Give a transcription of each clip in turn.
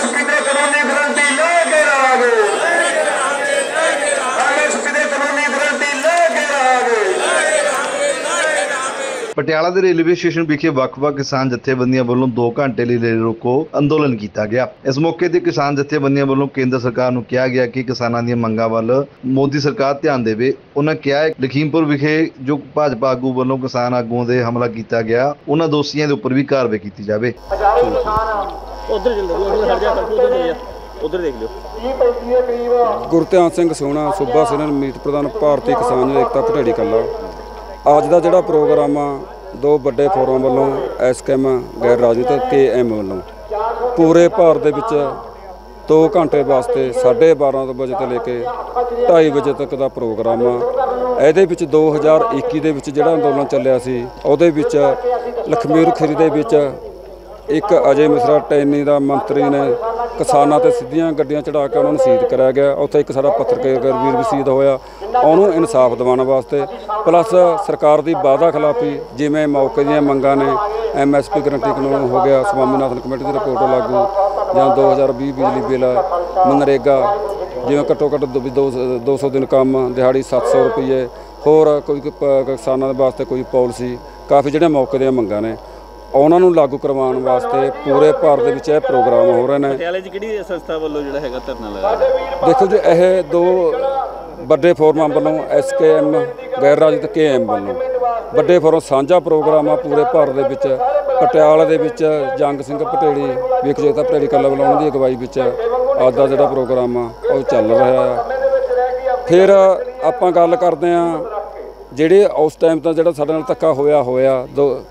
MSP की कानूनी guarantee लेके रहांगे, एमएसपी की कानूनी गारंटी लेके रहांगे। पटियाला ਦੇ रेलवे स्टेशन विखे ਵੱਖ-ਵੱਖ किसान जथेबंदियों ਵੱਲੋਂ 2 घंटे ਲਈ ਰੇਲ ਰੋਕੋ ਅੰਦੋਲਨ ਕੀਤਾ ਗਿਆ। ਇਸ ਮੌਕੇ ਤੇ ਕਿਸਾਨ ਜਥੇਬੰਦੀਆਂ ਵੱਲੋਂ ਕੇਂਦਰ ਸਰਕਾਰ ਨੂੰ ਕਿਹਾ ਗਿਆ ਕਿ ਕਿਸਾਨਾਂ ਦੀਆਂ ਮੰਗਾਂ ਵੱਲ ਮੋਦੀ ਸਰਕਾਰ ਧਿਆਨ ਦੇਵੇ। ਉਹਨਾਂ ਕਿਹਾ ਹੈ ਲਖੀਮਪੁਰ ਵਿਖੇ ਜੋ ਭਾਜਪਾ ਆਗੂ ਵੱਲੋਂ ਕਿਸਾਨ ਆਗੂਆਂ ਦੇ ਹਮਲਾ ਕੀਤਾ ਗਿਆ, ਉਹਨਾਂ ਦੋਸ਼ੀਆਂ ਦੇ ਉੱਪਰ ਵੀ ਕਾਰਵਾਈ ਕੀਤੀ ਜਾਵੇ। ਉਧਰ ਦੇਖ ਲਿਓ। ਗੁਰਧਿਆਨ ਸਿੰਘ ਸੋਹਣਾ, ਸੂਬਾ ਸੀਨੀਅਰ ਮੀਤ ਪ੍ਰਧਾਨ, ਭਾਰਤੀ ਕਿਸਾਨ ਏਕਤਾ ਭਟੇੜੀ ਕਲਾਂ। ਅੱਜ ਦਾ ਜਿਹੜਾ ਪ੍ਰੋਗਰਾਮ ਆ, 2 ਵੱਡੇ ਫੋਰਮ ਵੱਲੋਂ ਐਸਕੇਐਮ ਗੈਰ ਰਾਜਨੀਤਿਕ KM ਵੱਲੋਂ ਪੂਰੇ ਭਾਰਤ ਦੇ ਵਿੱਚ 2 ਘੰਟੇ ਵਾਸਤੇ 12:30 ਵਜੇ ਤੋਂ ਲੈ ਕੇ 2:30 ਵਜੇ ਤੱਕ ਦਾ ਪ੍ਰੋਗਰਾਮ ਆ। ਇਹਦੇ ਵਿੱਚ 2021 ਦੇ ਵਿੱਚ ਜਿਹੜਾ ਅੰਦੋਲਨ ਚੱਲਿਆ ਸੀ, ਉਹਦੇ ਵਿੱਚ ਲਖਮੀਰ ਖੀਰੀ ਦੇ ਵਿੱਚ ਇੱਕ ਅਜੇ ਮਿਸਰਾ ਟੈਨੀ ਦਾ ਮੰਤਰੀ ਨੇ ਕਿਸਾਨਾਂ ਤੇ ਸਿੱਧੀਆਂ ਗੱਡੀਆਂ ਚੜਾ ਕੇ ਉਹਨਾਂ ਨੂੰ ਸ਼ਹੀਦ ਕਰਾਇਆ ਗਿਆ। ਉੱਥੇ ਇੱਕ ਸਾਡਾ ਪੱਤਰਕਾਰ ਵੀਰ ਵੀ ਸ਼ਹੀਦ ਹੋਇਆ। ਉਹਨੂੰ ਇਨਸਾਫ ਦਿਵਾਉਣ ਵਾਸਤੇ ਪਲੱਸ ਸਰਕਾਰ ਦੀ ਵਾਅਦਾ ਖਿਲਾਫੀ, ਜਿਵੇਂ ਮੌਕੇ ਦੀਆਂ ਮੰਗਾਂ ਨੇ, MSP ਗਰੰਟੀ ਕਾਨੂੰਨ ਹੋ ਗਿਆ, ਸਵਾਮੀਨਾਥਨ ਕਮੇਟੀ ਦੀ ਰਿਪੋਰਟ ਲਾਗੂ, ਜਾਂ 2020 ਬਿਜਲੀ ਬਿੱਲ, ਮਨਰੇਗਾ, ਜਿਵੇਂ ਘੱਟੋ ਘੱਟ 200 ਦਿਨ ਕੰਮ, ਦਿਹਾੜੀ 700 ਰੁਪਏ, ਹੋਰ ਕੋਈ ਕਿਸਾਨਾਂ ਦੇ ਵਾਸਤੇ ਕੋਈ ਪਾਲਿਸੀ, ਕਾਫੀ ਜਿਹੜੀਆਂ ਮੌਕੇ ਦੀਆਂ ਮੰਗਾਂ ਨੇ ਉਹਨਾਂ ਨੂੰ ਲਾਗੂ ਕਰਵਾਉਣ ਵਾਸਤੇ ਪੂਰੇ ਭਾਰਤ ਦੇ ਵਿੱਚ ਇਹ ਪ੍ਰੋਗਰਾਮ ਹੋ ਰਹੇ ਨੇ। ਪਟਿਆਲੇ 'ਚ ਕਿਹੜੀ ਸੰਸਥਾ ਵੱਲੋਂ ਜਿਹੜਾ ਹੈਗਾ ਧਰਨਾ ਲਗਾਇਆ? ਦੇਖੋ ਜੀ, ਇਹ 2 ਵੱਡੇ ਫੋਰਮਾਂ ਵੱਲੋਂ SKM ਗੈਰ ਰਾਜਨੀਤਿਕ KM ਵੱਲੋਂ ਵੱਡੇ ਫੋਰਮ ਸਾਂਝਾ ਪ੍ਰੋਗਰਾਮ ਆ ਪੂਰੇ ਭਾਰਤ ਦੇ ਵਿੱਚ। ਪਟਿਆਲਾ ਦੇ ਵਿੱਚ ਜੰਗ ਸਿੰਘ ਭਟੇੜੀ ਵਿਖੇ ਭਟੇੜੀ ਕਲਾਂ ਵੱਲੋਂ ਉਹਨਾਂ ਦੀ ਅਗਵਾਈ ਵਿੱਚ ਅੱਜ ਦਾ ਜਿਹੜਾ ਪ੍ਰੋਗਰਾਮ ਆ ਉਹ ਚੱਲ ਰਿਹਾ ਆ। ਫਿਰ ਆਪਾਂ ਗੱਲ ਕਰਦੇ ਹਾਂ ਜਿਹੜੇ ਉਸ ਟਾਈਮ ਤਾਂ ਜਿਹੜਾ ਸਾਡੇ ਨਾਲ ਧੱਕਾ ਹੋਇਆ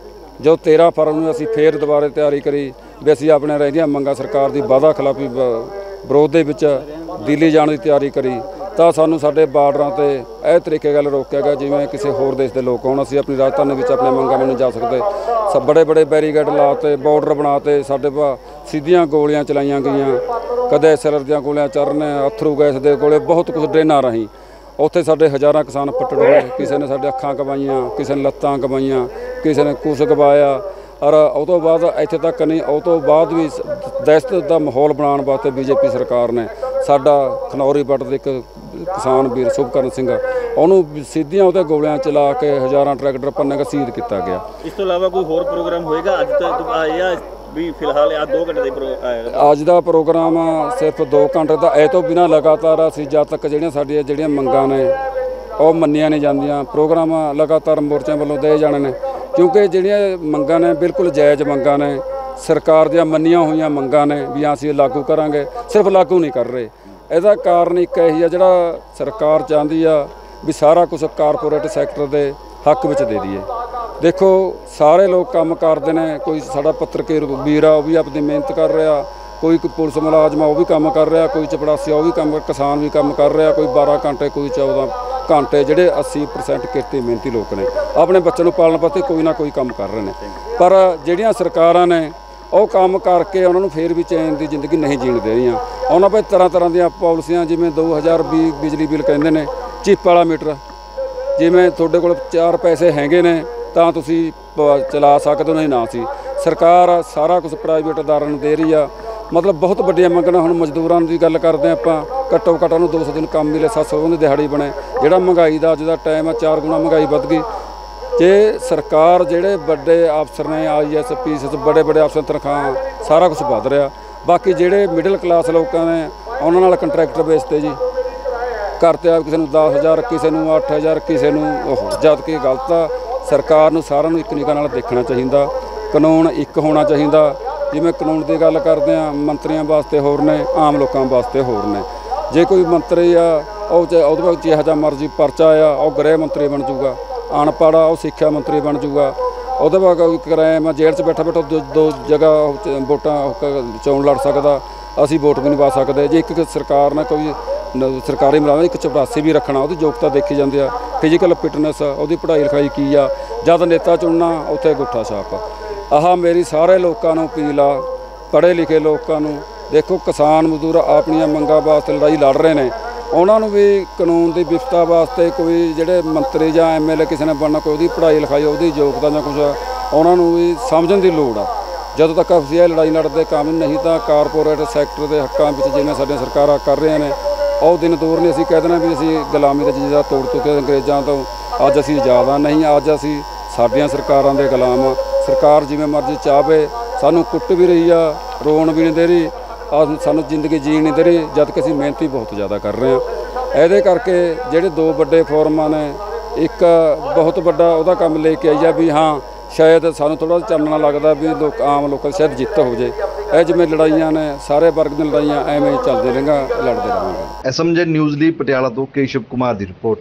ਜੋ 13 ਫਰਵਰੀ ਨੂੰ ਅਸੀਂ ਫੇਰ ਦੁਬਾਰੇ ਤਿਆਰੀ ਕਰੀ ਵੀ ਅਸੀਂ ਆਪਣੇ ਰਹਿੰਦੀਆਂ ਮੰਗਾਂ ਸਰਕਾਰ ਦੀ ਵਾਅਦਾ ਖਿਲਾਫੀ ਵਿਰੋਧ ਦੇ ਵਿੱਚ ਦਿੱਲੀ ਜਾਣ ਦੀ ਤਿਆਰੀ ਕਰੀ, ਤਾਂ ਸਾਨੂੰ ਸਾਡੇ ਬਾਰਡਰਾਂ ਤੇ ਇਹ ਤਰੀਕੇ ਗੱਲ ਰੋਕਿਆ ਗਿਆ ਜਿਵੇਂ ਕਿਸੇ ਹੋਰ ਦੇਸ਼ ਦੇ ਲੋਕ ਹੋਣ। ਅਸੀਂ ਆਪਣੀ ਰਾਜਧਾਨੀ ਵਿੱਚ ਆਪਣੇ ਮੰਗਾਂ ਨੂੰ ਨਹੀਂ ਜਾ ਸਕਦੇ। ਬੜੇ ਬੈਰੀਕੇਡ ਲਾਤੇ, ਬਾਰਡਰ ਬਣਾਤੇ, ਸਾਡੇ ਸਿੱਧੀਆਂ ਗੋਲੀਆਂ ਚਲਾਈਆਂ ਗਈਆਂ, ਕਦੇ SLR ਦੀਆਂ ਗੋਲੀਆਂ ਚਰਨ, ਅਥਰੂ ਗੈਸ ਦੇ ਗੋਲੇ, ਬਹੁਤ ਕੁਝ ਡਰੇਨਾਂ ਰਾਹੀਂ। ਉੱਥੇ ਸਾਡੇ ਹਜ਼ਾਰਾਂ ਕਿਸਾਨ ਪੱਟੜ ਹੋਏ, ਕਿਸੇ ਨੇ ਸਾਡੇ ਅੱਖਾਂ ਗਵਾਈਆਂ, ਕਿਸੇ ਨੇ ਲੱਤਾਂ ਗਵਾਈਆਂ, ਕਿਸੇ ਨੇ ਕੁਛ ਗਵਾਇਆ। ਔਰ ਉਹ ਤੋਂ ਬਾਅਦ ਇੱਥੇ ਤੱਕ ਨਹੀਂ, ਉਹ ਤੋਂ ਬਾਅਦ ਵੀ ਦਹਿਸ਼ਤ ਦਾ ਮਾਹੌਲ ਬਣਾਉਣ ਵਾਸਤੇ BJP ਸਰਕਾਰ ਨੇ ਸਾਡਾ ਖਨੌਰੀ ਪੱਟ ਦੇ ਇੱਕ ਕਿਸਾਨ ਵੀਰ ਸੁਭਕਰਨ ਸਿੰਘ, ਉਹਨੂੰ ਸਿੱਧੀਆਂ ਉਹਦੇ ਗੋਲੀਆਂ ਚਲਾ ਕੇ ਹਜ਼ਾਰਾਂ ਟਰੈਕਟਰ ਪੰਨੇ ਦਾ ਸ਼ਹੀਦ ਕੀਤਾ ਗਿਆ। ਇਸ ਤੋਂ ਇਲਾਵਾ ਕੋਈ ਹੋਰ ਪ੍ਰੋਗਰਾਮ ਹੋਏਗਾ ਅੱਜ ਤੱਕ ਆਇਆ ਵੀ? ਫਿਲਹਾਲ ਆ 2 ਘੰਟੇ ਦੇ ਅੱਜ ਦਾ ਪ੍ਰੋਗਰਾਮ ਸਿਰਫ 2 ਘੰਟੇ ਦਾ। ਇਹ ਤੋਂ ਬਿਨਾਂ ਲਗਾਤਾਰ ਅਸੀਂ ਜਦ ਤੱਕ ਜਿਹੜੀਆਂ ਮੰਗਾਂ ਨੇ ਉਹ ਮੰਨੀਆਂ ਨਹੀਂ ਜਾਂਦੀਆਂ, ਪ੍ਰੋਗਰਾਮ ਲਗਾਤਾਰ ਮੋਰਚਿਆਂ ਵੱਲੋਂ ਦੇ ਜਾਣੇ ਨੇ, ਕਿਉਂਕਿ ਜਿਹੜੀਆਂ ਮੰਗਾਂ ਨੇ ਬਿਲਕੁਲ ਜਾਇਜ਼ ਮੰਗਾਂ ਨੇ, ਸਰਕਾਰ ਦੀਆਂ ਮੰਨੀਆਂ ਹੋਈਆਂ ਮੰਗਾਂ ਨੇ ਵੀ ਅਸੀਂ ਲਾਗੂ ਕਰਾਂਗੇ, ਸਿਰਫ ਲਾਗੂ ਨਹੀਂ ਕਰ ਰਹੇ। ਇਹਦਾ ਕਾਰਨ ਇੱਕ ਇਹੀ ਆ, ਜਿਹੜਾ ਸਰਕਾਰ ਚਾਹੁੰਦੀ ਆ ਵੀ ਸਾਰਾ ਕੁਝ ਕਾਰਪੋਰੇਟ ਸੈਕਟਰ ਦੇ ਹੱਕ ਵਿੱਚ ਦੇ ਦਈਏ। ਦੇਖੋ, ਸਾਰੇ ਲੋਕ ਕੰਮ ਕਰਦੇ ਨੇ, ਕੋਈ ਸਾਡਾ ਪੱਤਰਕਾਰ ਵੀਰ ਆ ਉਹ ਵੀ ਆਪਣੀ ਮਿਹਨਤ ਕਰ ਰਿਹਾ, ਕੋਈ ਪੁਲਿਸ ਮੁਲਾਜ਼ਮ ਆ ਉਹ ਵੀ ਕੰਮ ਕਰ ਰਿਹਾ, ਕੋਈ ਚਪੜਾਸੀ ਉਹ ਵੀ ਕੰਮ, ਕਿਸਾਨ ਵੀ ਕੰਮ ਕਰ ਰਿਹਾ, ਕੋਈ 12 ਘੰਟੇ, ਕੋਈ 14 ਘੰਟੇ, ਜਿਹੜੇ 80% ਕਿਰਤੀ ਮਿਹਨਤੀ ਲੋਕ ਨੇ ਆਪਣੇ ਬੱਚਿਆਂ ਨੂੰ ਪਾਲਣ ਵਾਸਤੇ ਕੋਈ ਨਾ ਕੋਈ ਕੰਮ ਕਰ ਰਹੇ ਨੇ। ਪਰ ਜਿਹੜੀਆਂ ਸਰਕਾਰਾਂ ਨੇ ਉਹ ਕੰਮ ਕਰਕੇ ਉਹਨਾਂ ਨੂੰ ਫੇਰ ਵੀ ਚੈਨ ਦੀ ਜ਼ਿੰਦਗੀ ਨਹੀਂ ਜੀਣ ਦੇ ਰਹੀਆਂ। ਉਹਨਾਂ ਪੇ ਤਰ੍ਹਾਂ ਦੀਆਂ ਪਾਲਿਸੀਆਂ, ਜਿਵੇਂ 2020 ਬਿਜਲੀ ਬਿੱਲ ਕਹਿੰਦੇ ਨੇ, ਚਿੱਪ ਵਾਲਾ ਮੀਟਰ, ਜਿਵੇਂ ਤੁਹਾਡੇ ਕੋਲ 4 ਪੈਸੇ ਹੈਗੇ ਨੇ ਤਾਂ ਤੁਸੀਂ ਚਲਾ ਸਕਦੇ ਹੋ, ਨਹੀਂ ਨਾ ਸੀ। ਸਰਕਾਰ ਸਾਰਾ ਕੁਝ ਪ੍ਰਾਈਵੇਟ ਅਦਾਰਿਆਂ ਨੂੰ ਦੇ ਰਹੀ ਆ। ਮਤਲਬ ਬਹੁਤ ਵੱਡੀਆਂ ਮੰਗਾਂ। ਹੁਣ ਮਜ਼ਦੂਰਾਂ ਦੀ ਗੱਲ ਕਰਦੇ ਆਪਾਂ, ਘੱਟੋ ਘੱਟ ਨੂੰ 200 ਦਿਨ ਕੰਮ ਮਿਲੇ, 700 ਦੀ ਦਿਹਾੜੀ ਬਣੇ। ਜਿਹੜਾ ਮਹਿੰਗਾਈ ਦਾ ਅੱਜ ਦਾ ਟਾਈਮ ਆ, 4 ਗੁਣਾ ਮਹਿੰਗਾਈ ਵੱਧ ਗਈ। ਜੇ ਸਰਕਾਰ, ਜਿਹੜੇ ਵੱਡੇ ਅਫਸਰ ਨੇ, IAS PCS, ਬੜੇ ਅਫਸਰ ਤਨਖਾਹਾਂ, ਸਾਰਾ ਕੁਝ ਵੱਧ ਰਿਹਾ। ਬਾਕੀ ਜਿਹੜੇ ਮਿਡਲ ਕਲਾਸ ਲੋਕਾਂ ਨੇ ਉਹਨਾਂ ਨਾਲ ਕੰਟਰੈਕਟਰ ਬੇਸ 'ਤੇ ਜੀ ਕਰਤੇ ਆ, ਕਿਸੇ ਨੂੰ 10,000, ਕਿਸੇ ਨੂੰ 8,000, ਕਿਸੇ ਨੂੰ ਜਦ ਕਿ ਗਲਤ ਆ। ਸਰਕਾਰ ਨੂੰ ਸਾਰਿਆਂ ਨੂੰ ਇੱਕ ਨਿਗਾਹ ਨਾਲ ਦੇਖਣਾ ਚਾਹੀਦਾ, ਕਾਨੂੰਨ ਇੱਕ ਹੋਣਾ ਚਾਹੀਦਾ। ਜਿਵੇਂ ਕਾਨੂੰਨ ਦੀ ਗੱਲ ਕਰਦੇ ਆ, ਮੰਤਰੀਆਂ ਵਾਸਤੇ ਹੋਰ ਨੇ, ਆਮ ਲੋਕਾਂ ਵਾਸਤੇ ਹੋਰ ਨੇ। ਜੇ ਕੋਈ ਮੰਤਰੀ ਆ ਉਹਦੇ ਵਿੱਚ ਜਿਹੋ ਜਿਹਾ ਮਰਜ਼ੀ ਪਰਚਾ ਆ, ਉਹ ਗ੍ਰਹਿ ਮੰਤਰੀ ਬਣ ਜੂਗਾ। ਅਨਪੜ੍ਹ ਆ ਉਹ ਸਿੱਖਿਆ ਮੰਤਰੀ ਬਣ ਜੂਗਾ। ਉਹਦੇ ਬਾਅਦ ਕੋਈ ਕ੍ਰਾਈਮ ਜੇਲ੍ਹ 'ਚ ਬੈਠਾ 2 ਜਗ੍ਹਾ ਵੋਟਾਂ ਚੋਣ ਲੜ ਸਕਦਾ, ਅਸੀਂ ਵੋਟ ਵੀ ਨਹੀਂ ਪਾ ਸਕਦੇ। ਜੇ ਇੱਕ ਸਰਕਾਰ ਨੇ ਕੋਈ ਸਰਕਾਰੀ ਮੁਲਾਜ਼ਮ ਇੱਕ ਚਪੜਾਸੀ ਵੀ ਰੱਖਣਾ, ਉਹਦੀ ਯੋਗਤਾ ਦੇਖੀ ਜਾਂਦੀ ਆ, ਫਿਜ਼ੀਕਲ ਫਿਟਨੈਸ, ਉਹਦੀ ਪੜ੍ਹਾਈ ਲਿਖਾਈ ਕੀ ਆ। ਜਦ ਨੇਤਾ ਚੁਣਨਾ ਉੱਥੇ ਅੰਗੂਠਾ ਛਾਪ। ਆਹ ਮੇਰੀ ਸਾਰੇ ਲੋਕਾਂ ਨੂੰ ਅਪੀਲ ਆ, ਪੜ੍ਹੇ ਲਿਖੇ ਲੋਕਾਂ ਨੂੰ। ਦੇਖੋ, ਕਿਸਾਨ ਮਜ਼ਦੂਰ ਆਪਣੀਆਂ ਮੰਗਾਂ ਵਾਸਤੇ ਲੜਾਈ ਲੜ ਰਹੇ ਨੇ, ਉਹਨਾਂ ਨੂੰ ਵੀ ਕਾਨੂੰਨ ਦੀ ਵਿਵਸਥਾ ਵਾਸਤੇ ਕੋਈ ਜਿਹੜੇ ਮੰਤਰੀ ਜਾਂ MLA ਕਿਸੇ ਨੇ ਬਣਨਾ, ਕੋਈ ਉਹਦੀ ਪੜ੍ਹਾਈ ਲਿਖਾਈ, ਉਹਦੀ ਯੋਗਤਾ ਜਾਂ ਕੁਛ, ਉਹਨਾਂ ਨੂੰ ਵੀ ਸਮਝਣ ਦੀ ਲੋੜ ਆ। ਜਦੋਂ ਤੱਕ ਅਸੀਂ ਇਹ ਲੜਾਈ ਲੜਦੇ ਕਾਨੂੰਨ ਨਹੀਂ ਤਾਂ ਕਾਰਪੋਰੇਟ ਸੈਕਟਰ ਦੇ ਹੱਕਾਂ ਵਿੱਚ ਜਿਵੇਂ ਸਾਡੀਆਂ ਸਰਕਾਰਾਂ ਕਰ ਰਹੀਆਂ ਨੇ ਉਹ ਦਿਨ ਦੂਰ ਨਹੀਂ। ਅਸੀਂ ਕਹਿ ਦੇਣਾ ਵੀ ਅਸੀਂ ਗੁਲਾਮੀ ਦਾ ਜੀਜਾ ਤੋੜ ਚੁੱਕੇ ਅੰਗਰੇਜ਼ਾਂ ਤੋਂ, ਅੱਜ ਅਸੀਂ ਆਜ਼ਾਦ ਹਾਂ। ਨਹੀਂ, ਅੱਜ ਅਸੀਂ ਸਾਡੀਆਂ ਸਰਕਾਰਾਂ ਦੇ ਗੁਲਾਮ ਆ। ਸਰਕਾਰ ਜਿਵੇਂ ਮਰਜ਼ੀ ਚਾਹਵੇ ਸਾਨੂੰ ਕੁੱਟ ਵੀ ਰਹੀ ਆ, ਰੋਣ ਵੀ ਨਹੀਂ ਦੇ ਰਹੀ, ਸਾਨੂੰ ਜ਼ਿੰਦਗੀ ਜੀਣ ਨਹੀਂ ਦੇ ਰਹੀ, ਜਦ ਕਿ ਅਸੀਂ ਮਿਹਨਤ ਹੀ ਬਹੁਤ ਜ਼ਿਆਦਾ ਕਰ ਰਹੇ ਹਾਂ। ਇਹਦੇ ਕਰਕੇ ਜਿਹੜੇ ਦੋ ਵੱਡੇ ਫੋਰਮਾਂ ਨੇ, ਇੱਕ ਬਹੁਤ ਵੱਡਾ ਉਹਦਾ ਕੰਮ ਲੈ ਕੇ ਆਈ ਆ ਵੀ ਹਾਂ ਸ਼ਾਇਦ ਸਾਨੂੰ ਥੋੜ੍ਹਾ ਚਾਨਣਾ ਲੱਗਦਾ ਵੀ ਆਮ ਲੋਕਾਂ ਦੀ ਸ਼ਾਇਦ ਜਿੱਤ ਹੋ ਜੇ। ਇਹ ਜਿਵੇਂ ਲੜਾਈਆਂ ਨੇ ਸਾਰੇ ਵਰਗ ਦੀਆਂ ਲੜਾਈਆਂ ਐਵੇਂ ਹੀ ਚੱਲਦੇ ਲੜਦੇ ਰਹਾਂਗੇ। ਐਸਐਮਜੈਡ ਨਿਊਜ਼ ਲਈ ਪਟਿਆਲਾ ਤੋਂ ਕੇਸ਼ਵ ਕੁਮਾਰ ਦੀ ਰਿਪੋਰਟ।